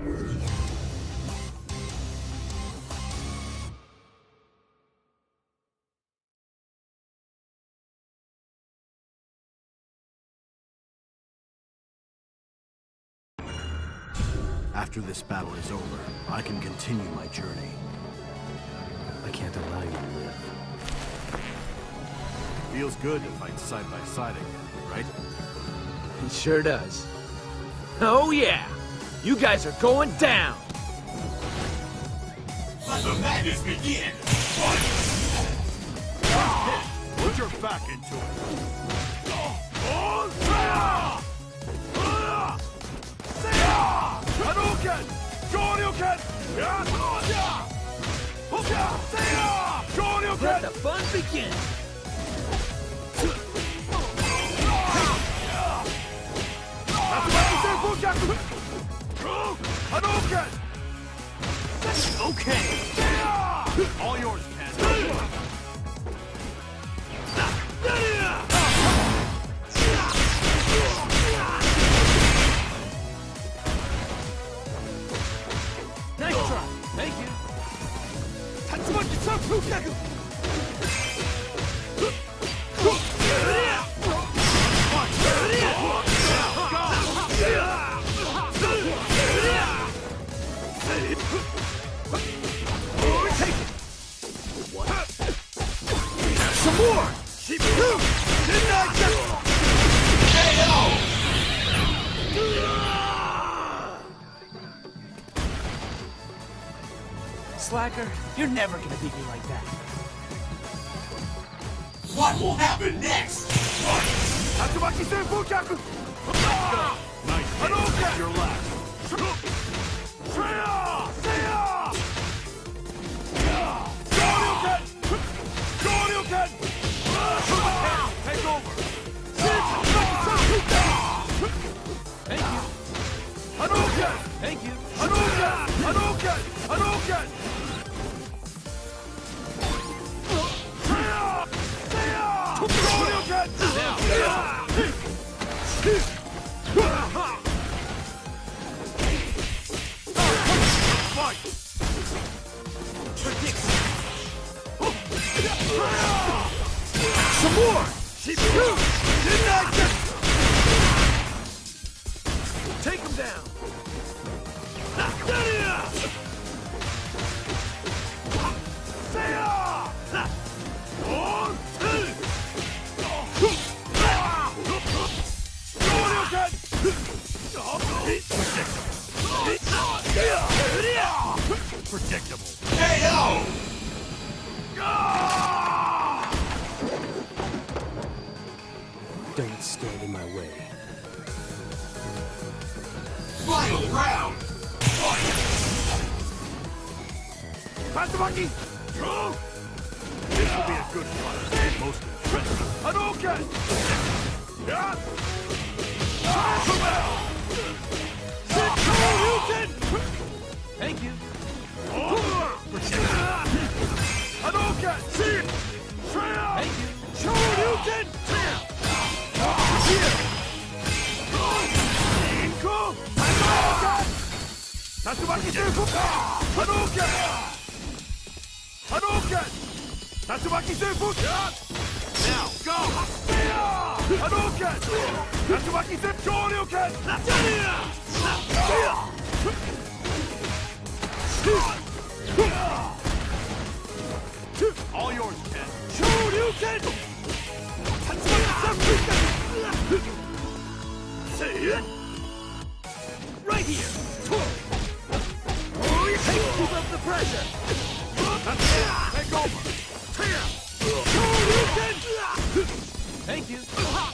After this battle is over, I can continue my journey. I can't allow you to live. Feels good to fight side by side again, right? It sure does. Oh yeah! You guys are going down! Let the madness begin! Put your back into it! Hadouken! Shoryuken! Shoryuken! Let the fun begin! Hadouken! Okay! All yours, Ken. Nice try! Thank you! Some more! Slacker, you're never gonna beat me like that. What will happen next? Tatsumaki Senfukaku! Nice. Hadouken! Your last. Shoryuken! Shoryuken! Take over! Thank you! Hadouken! Thank you! Hadouken! Hadouken! Hadouken! Fight! Some more! Take him down! Predictable. KO! Don't stand in my way. Final round! Tatsumaki! This will be a good fight. Most interesting. Hadouken! Thank you! Hadouken! Thank you! Shoryuken! Inko! Hadouken! Tatsumaki Senfuka! Hadouken! Hadouken! Tatsumaki Senfuka! Now, go! Hadouken! Tatsumaki Senfuka! All yours, Ken. Shoryuken! Right here! Keep up the pressure! Take over! Thank you!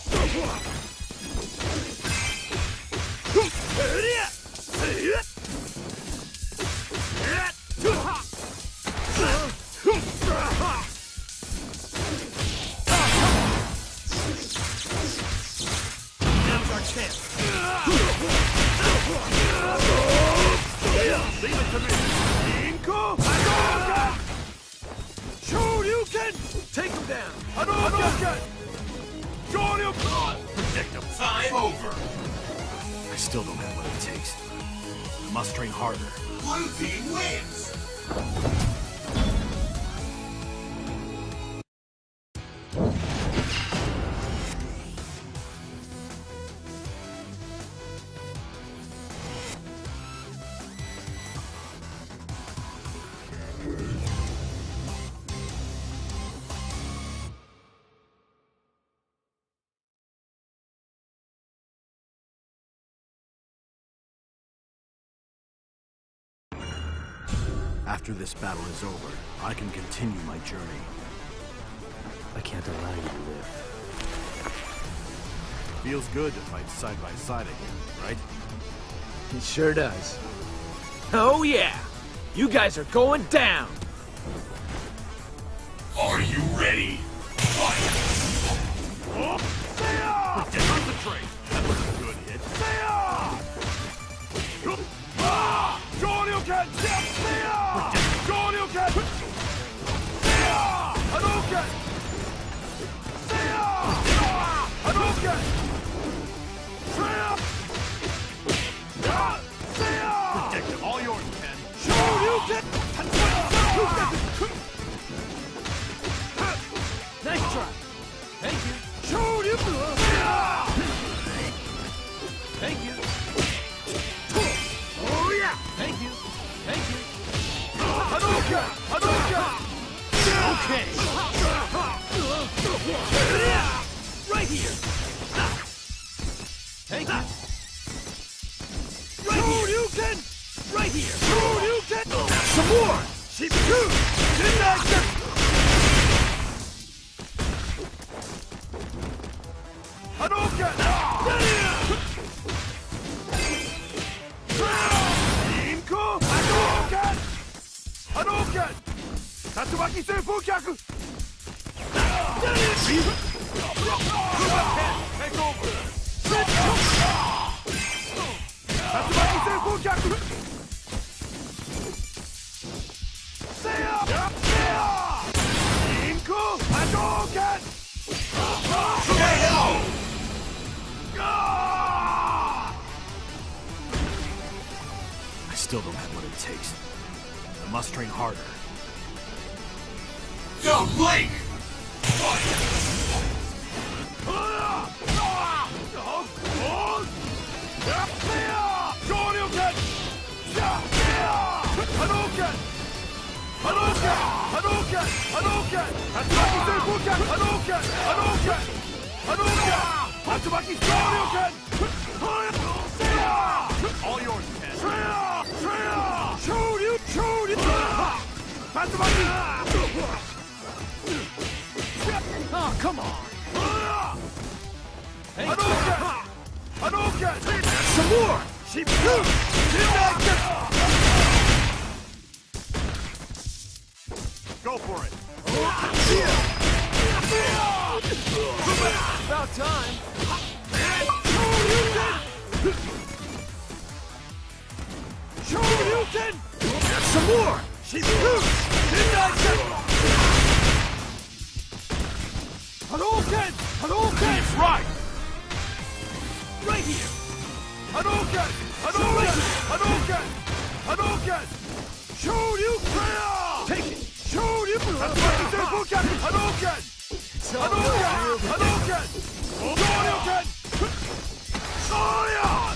Now's our chance! Leave it to me! Inko! Hadouken! I must train harder. Blue team wins. After this battle is over, I can continue my journey. I can't allow you to live. Feels good to fight side by side again, right? It sure does. Oh yeah! You guys are going down! Are you ready? Fight! Concentrate! That was a good hit. Shoryuken! Shoryuken! Hadouken! Hadouken! Protect all yours, Ken. Shoryuken! Nice try! Thank you! Shoryuken! Thank you! Oh yeah! Thank you! Thank you! Hadouken! Hadouken! Okay! Right here! Thank you! Shoryuken! Right here! Shoryuken! Some more! Shibiku! Hadouken! Inko! Hadouken! Hadouken! Tatsumaki Senpukyaku! Take over! Tatsumaki Senpukyaku! Inko! Hadouken! KO! I still don't have what it takes. I must train harder. The Blink! Fight! Shoryuken! Hadouken! Hadouken! Hadouken! Hadouken! Tatsumaki Senpukyaku! Hadouken! Hadouken! Hadouken! Tatsumaki Shoryuken! All yours, Ken. Shoryuken! Tatsumaki! Oh, come on! Thank you! Hadouken! Hadouken! Some more! Shibiku! Go for it! About time! Shoryuken! Some more! Shibiku! Hadouken! Hadouken! He's right! Right here! Hadouken! Hadouken! Hadouken! Hadouken! Shoryuken! Take it! Shoryuken! Tatsumaki Senpukyaku! Hadouken! Hadouken! Hadouken! Shoryuken! Shoryuken!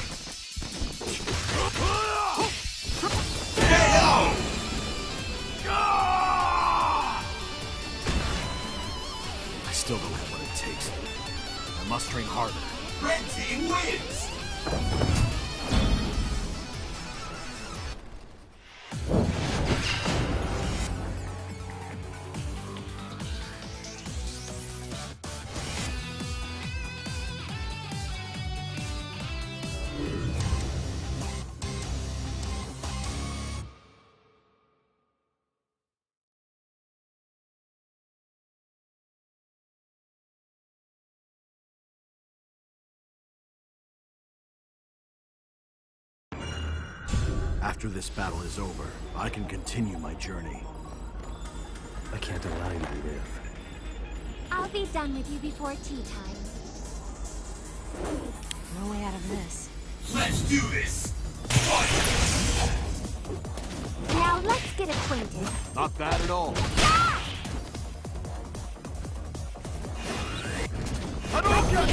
KO! I still don't have what it takes. I must train harder. Red team wins! After this battle is over, I can continue my journey. I can't allow you to live. I'll be done with you before tea time. No way out of this. Let's do this! Fight! get acquainted. Not bad at all. Hadouken!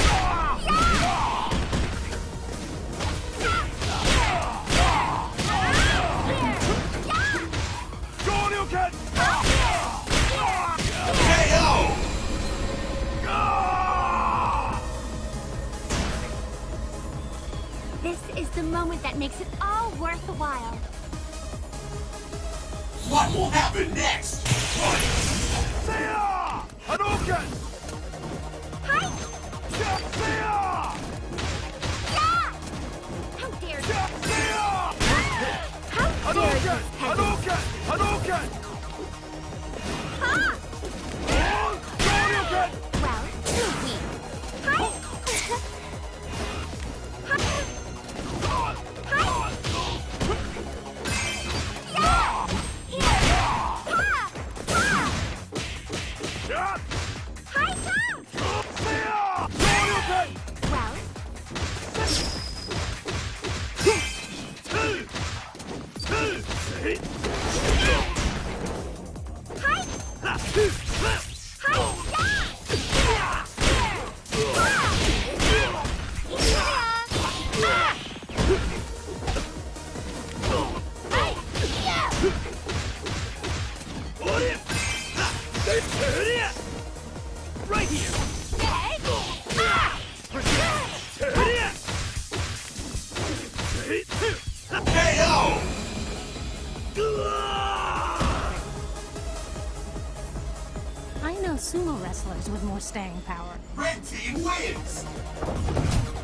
Shoryuken! KO! This is the moment that makes it all worthwhile. What will happen next? Fight! Seiya! Hadouken! Hi! Seiya! Yeah! How dare you! Seiya! How dare you, Hadouken! peasant! Hadouken! Hadouken! Ha! Shoryuken! Well, too weak. Hi! Right here! KO! I know sumo wrestlers with more staying power. Red team wins!